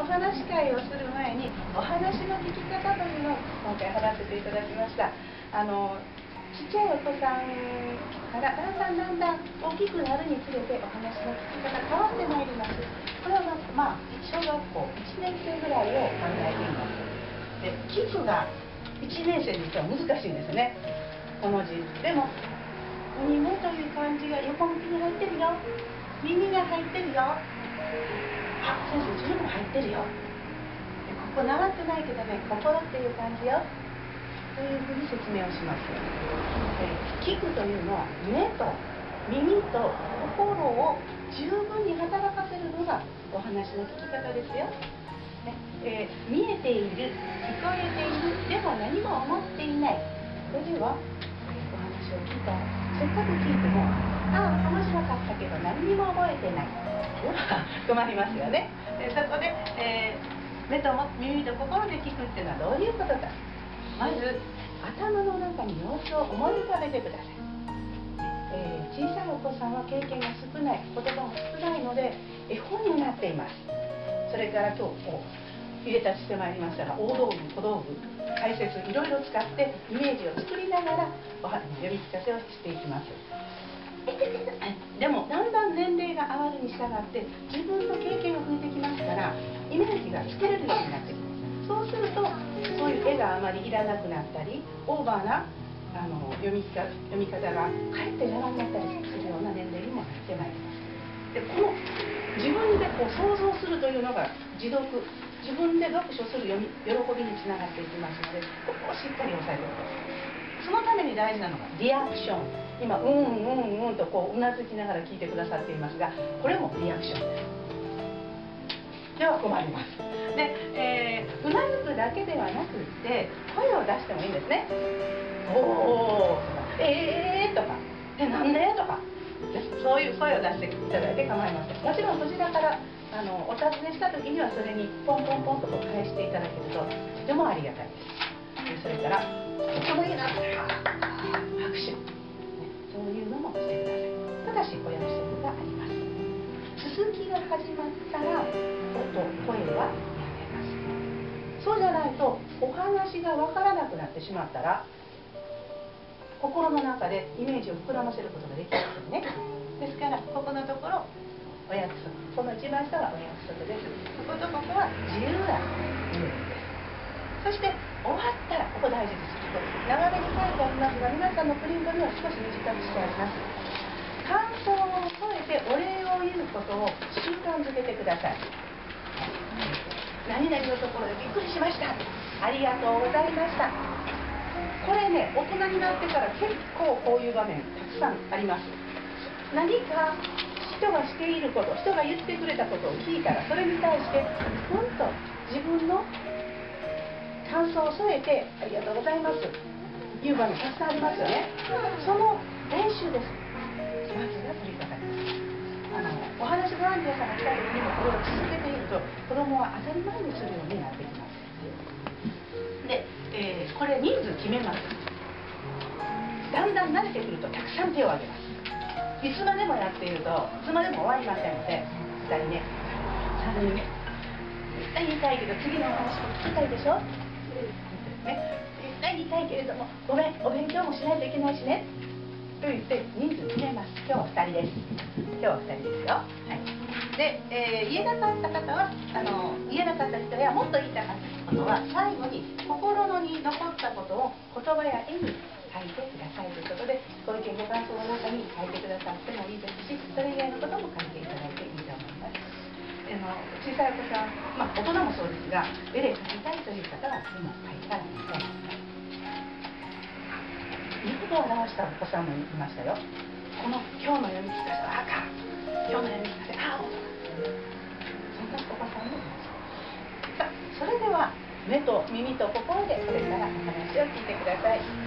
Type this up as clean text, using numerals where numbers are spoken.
話し会をする前にお話の聞き方というのを今回話させていただきました。ちっちゃいお子さんからだんだん大きくなるにつれてお話の聞き方変わってまいります。これは小学校1年生ぐらいを考えています。で、聞くが1年生にしては難しいんですね、この字。でも耳目という漢字が横向きに入ってるよ、耳が入ってるよ、あ、先生自分も入ってるよ、でここ習ってないけどね、心っていう漢字よというふうに説明をします。聞くというのは目と耳と心を十分に働かせるのがお話の聞き方ですよ。見えている、聞こえている、でも何も思っていない。それでは、お話を聞いたら、せっかく聞いても、ああ、面白かったけど何にも覚えてない。では困りますよね。そこで、目と耳と心で聞くっていうのはどういうことか。まず、頭の中に様子を思い浮かべてください。小さいお子さんは経験が少ない、言葉も少ないので、絵本になっています。それから今日入れたしてまいりましたが、大道具、小道具、解説いろいろ使ってイメージを作りながら読み聞かせをしていきます。でもだんだん年齢が上がるに従って自分の経験が増えてきますから、イメージが作れるようになってきます。そうするとそういう絵があまりいらなくなったり、オーバーな読み方がかえって邪魔になったりするような年齢にもなってまいります。でこの自分で想像するというのが自分で読書する喜びにつながっていきますので、ここをしっかり押さえてください。そのために大事なのがリアクション。今とうなずきながら聞いてくださっていますが、これもリアクションです。では困ります。で、うなずくだけではなくって声を出してもいいんですね。おーとか、とか、なんでとか、そういう声を出していただいて構いません。もちろんそちらからお尋ねした時にはそれにポンポンポンと返していただけるととてもありがたいです。それからとてもいいな、拍手、そういうのもしてください。ただしお約束があります。続きが始まったら声はやめます。そうじゃないとお話が分からなくなってしまったら心の中でイメージを膨らませることができませんね。ですからここのところお約束、この一番下はお約束です。こことここは自由な部分です。そして終わったら、ここ大事です。長めに書いてありますが、皆さんのプリントには少し短くしてあります。感想を添えてお礼を言うことを習慣づけてください。何々のところでびっくりしました、ありがとうございました。これね、大人になってから結構こういう場面たくさんあります。何か人がしていること、人が言ってくれたことを聞いたら、それに対して本当自分の感想を添えてありがとうございますいう場面たくさんありますよね。その練習です。まずは取り掛かります。お話ボランティアさんが来た時にもこれを続けていると子どもは当たり前にするようになってきます。で、これ人数決めます。だんだん慣れてくるとたくさん手を挙げます。いつまでもやっているといつまでも終わりませんので、2人ね、3人ね、絶対言いたいけど次のお話も聞きたいでしょ、ね、絶対言いたいけれどもごめん、お勉強もしないといけないしねと言って人数決めます。今日は2人です。今日は2人ですよ。はい。で、言えなかった方は言えなかった人やもっと言いたかったことは最後に心に残ったことを言葉や絵に書いてくださいということで、ご意見ご感想の中に書いてくださってもいいですし、それ以外のことも書いていただいていいと思います。小さいお子さん、大人もそうですが、絵で描きたいという方は今書いたらいいと思います。色で表したお子さんもいましたよ。この今日の読み聞かせは赤、今日の読み聞かせ青とか、そんなお子さんもいます。さあ、それでは目と耳と心でこれからお話を聞いてください。